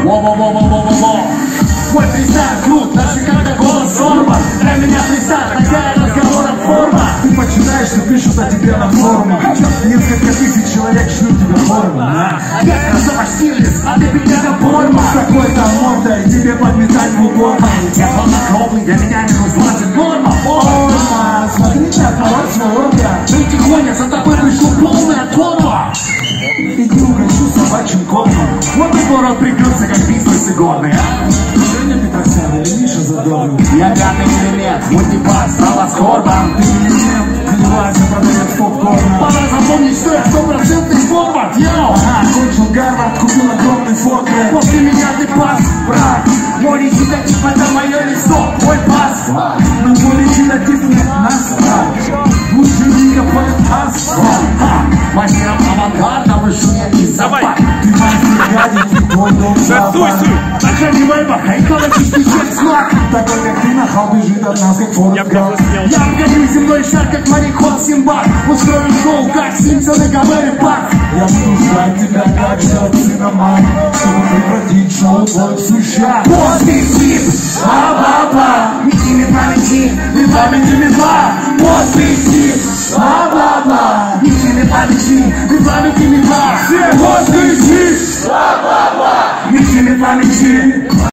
Во-во-во-во-во-во-во. Мой фристайл крут, даже когда голос сорван. Для меня фристайл такая разговора форма. Ты почитаешь, что пишут о тебе на форумах. Несколько тысяч человек шлют тебе форму. Я красава Штирлиц, а ты пидора Борма. С такой-то мордой тебе подметать в упор. Я полнокровный, для меня минус 20 норма. Форма, смотри, как молодцорка. Ты тихоня, за тобой вышел полная торба. Иди угощу собачьим кормом. Вот и город прикрылся, как бизнес игорный, а? Женя Петросян или Миша Задорнов. Я пятый элемент, мультипас, стала скорбом. Ты не тем, ты не Вася продает попкорн. Пора запомнить, что я 100% формат, йоу! Кончил Гарвард, купил огромный форт. После меня ты пас, брат. Мой речитатив, это мое лицо, мой пас. Но мой речитатив не насрать. Лучше не копает асфальт. Мастером авангарда вышу я из запад. Ты мастер гадить, твой дом запад. Заходи в вейбах, хайкала частичек смак. Такой как ты нахал бежит от нас, как Форест Гамп. Я обгоню земной шар, как мореход Симбад. Устрою шоу, как Симпсоны, Гомер и Парк. Я буду ждать тебя, как ждет синоман, чтобы превратить шоу твой в сущак. После тип, ба-ба-ба. Метими памяти, метами метла. После тип, ба-ба-ба. Метими памяти, метами метла. После тип, ба-ба-ба. Метими памяти.